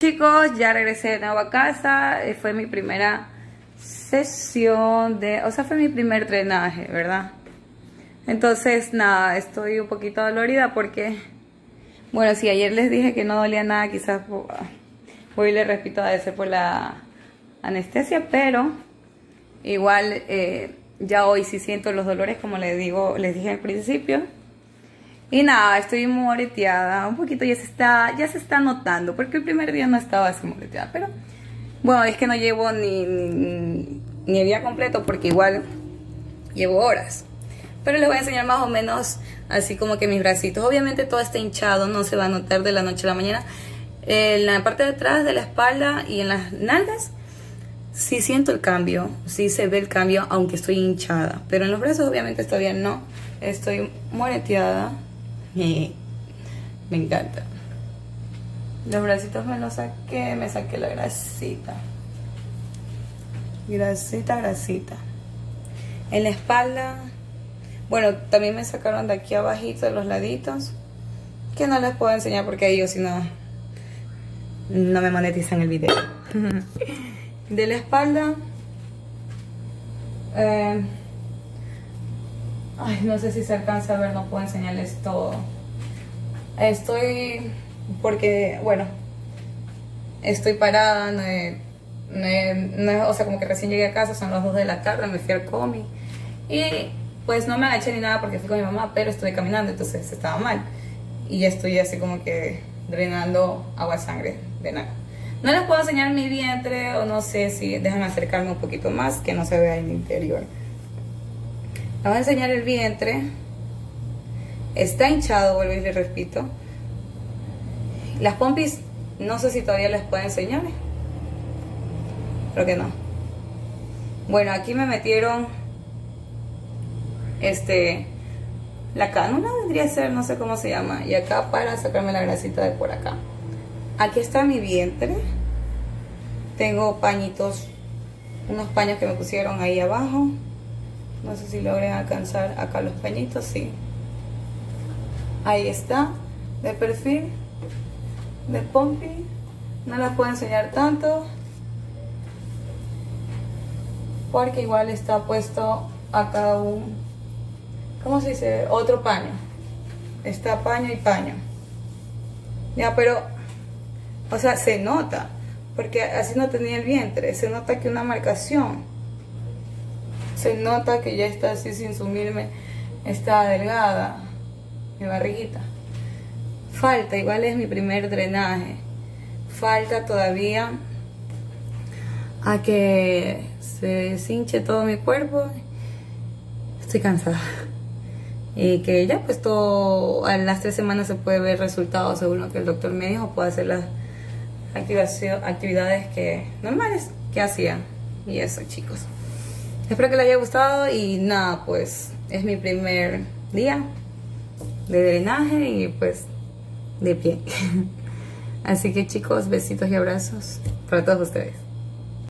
Chicos, ya regresé de nuevo a casa. Fue mi primera sesión de... O sea, fue mi primer drenaje, ¿verdad? Entonces, nada, estoy un poquito dolorida porque... Bueno, si ayer les dije que no dolía nada, quizás hoy les repito, debe ser por la anestesia, pero igual ya hoy sí siento los dolores, como les dije al principio. Y nada, estoy moreteada, un poquito ya se está notando, porque el primer día no estaba así moreteada, pero bueno, es que no llevo ni el día completo, porque igual llevo horas. Pero les voy a enseñar más o menos así como que mis bracitos. Obviamente todo está hinchado, no se va a notar de la noche a la mañana. En la parte de atrás de la espalda y en las nalgas sí siento el cambio, sí se ve el cambio, aunque estoy hinchada. Pero en los brazos obviamente todavía no, estoy moreteada. Me encanta. Los bracitos me saqué la grasita. Grasita. En la espalda, bueno, también me sacaron de aquí abajito, de los laditos, que no les puedo enseñar porque ellos si no me monetizan el video. De la espalda, ay, no sé si se alcanza a ver, no puedo enseñarles todo. Porque, bueno, estoy parada, o sea, como que recién llegué a casa, son las 2 de la tarde, me fui al comi. Y pues no me agaché ni nada porque fui con mi mamá, pero estuve caminando, entonces estaba mal. Y ya estoy así como que drenando agua, sangre de nada. No les puedo enseñar mi vientre, o no sé si dejan acercarme un poquito más, que no se vea el interior. Les voy a enseñar el vientre. Está hinchado, vuelvo y les repito. Las pompis, no sé si todavía les puedo enseñar. Creo que no. Bueno, aquí me metieron la cánula, vendría a ser, no sé cómo se llama. Y acá para sacarme la grasita de por acá. Aquí está mi vientre. Tengo pañitos, unos paños que me pusieron ahí abajo. No sé si logren alcanzar acá los pañitos, sí. Ahí está, de perfil, de pompi. No las puedo enseñar tanto, porque igual está puesto acá un, ¿cómo se dice? Otro paño. Está paño y paño. Ya, pero, o sea, se nota, porque así no tenía el vientre. Se nota que una marcación. Se nota que ya está así sin sumirme, está delgada mi barriguita. Falta, igual es mi primer drenaje. Falta todavía a que se hinche todo mi cuerpo. Estoy cansada. Y que ya pues todo, a las 3 semanas se puede ver resultados según lo que el doctor me dijo. Puedo hacer las actividades normales que hacía. Y eso, chicos. Espero que les haya gustado y nada, pues es mi primer día de drenaje y pues de pie. Así que chicos, besitos y abrazos para todos ustedes.